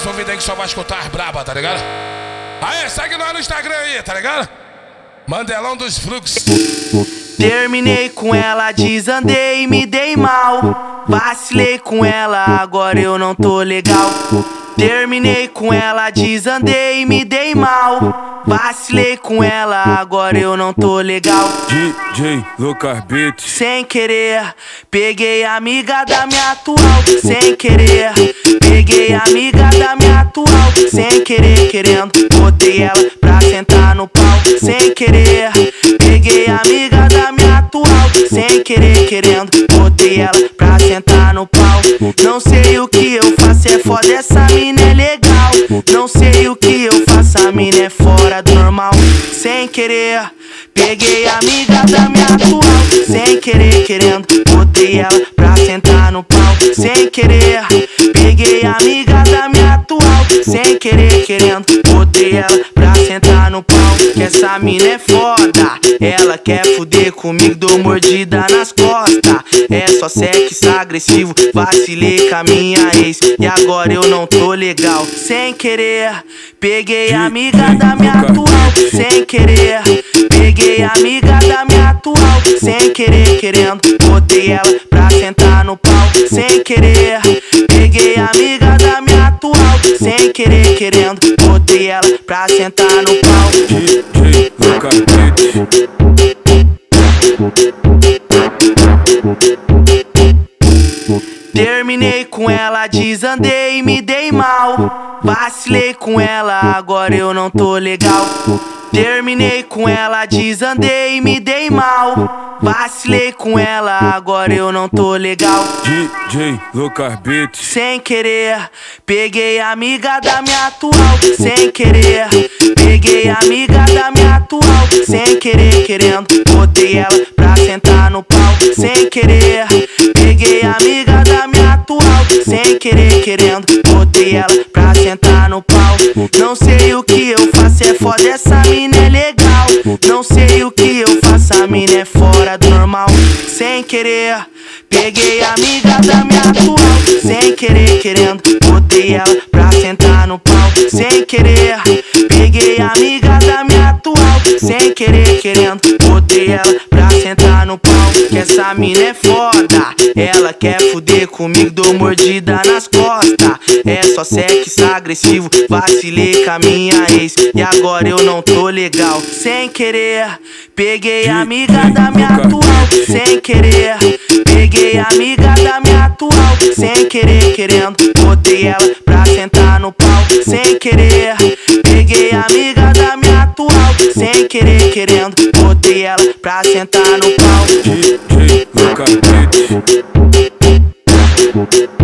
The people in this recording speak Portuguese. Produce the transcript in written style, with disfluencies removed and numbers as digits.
essa ouvida aí que só vai escutar as braba, tá ligado? Aê, segue nós no Instagram aí, tá ligado? Mandelão dos Fluxos. Terminei com ela, desandei e me dei mal. Vacilei com ela, agora eu não tô legal. Terminei com ela, desandei e me dei mal. Vacilei com ela, agora eu não tô legal. DJ Lucas Beat. Sem querer, peguei a amiga da minha atual. Sem querer, peguei a amiga da minha atual. Sem querer, querendo, botei ela pra sentar no pau. Sem querer, peguei a amiga da minha atual. Sem querer, querendo, botei ela pra sentar no pau. Não sei o que eu faço, é foda, essa mina é legal. Não sei o que eu faço, a mina é fora do normal. Sem querer, peguei a amiga da minha atual. Sem querer, querendo, botei ela pra sentar no pau. Sem querer, peguei a amiga da minha atual. Sem querer, querendo, botei ela pra sentar no pau. Que essa mina é foda, ela quer fuder comigo, dou mordida nas costas. É só sexo agressivo, vacilei com a minha ex e agora eu não tô legal. Sem querer, peguei a amiga da minha atual. Sem querer, peguei a amiga da minha atual. Sem querer, querendo, botei ela pra sentar no pau. Sem querer, peguei a amiga da minha atual. Sem querer, querendo, botei ela pra sentar no pau. DJ Lucas Beat. Terminei com ela, desandei e me dei mal. Vacilei com ela, agora eu não tô legal. Terminei com ela, desandei e me dei mal. Vacilei com ela, agora eu não tô legal. DJ Lucas Beat. Sem querer, peguei a amiga da minha atual. Sem querer, peguei a amiga da minha atual. Sem querer, querendo, botei ela pra sentar no pau. Sem querer, peguei a amiga da minha atual. Sem querer, querendo, botei ela pra sentar no pau. Não sei o que eu faço, é foda, essa mina é legal. Não sei o que eu faço, a mina é fora do normal. Sem querer, peguei a amiga da minha atual. Sem querer, querendo, botei ela pra sentar no pau. Sem querer, peguei a amiga da minha atual. Sem querer, querendo, botei ela pra sentar no pau. Que essa mina é foda, ela quer fuder comigo, dou mordida nas costas. É só sexo agressivo, vacilei com a minha ex e agora eu não tô legal. Sem querer, peguei a amiga da minha atual. Sem querer, peguei a amiga da minha atual. Sem querer, querendo, botei ela pra sentar no pau. Sem querer, peguei a amiga da minha atual. Sem querer, querendo, botei ela pra sentar no pau. DJ Lucas Beat.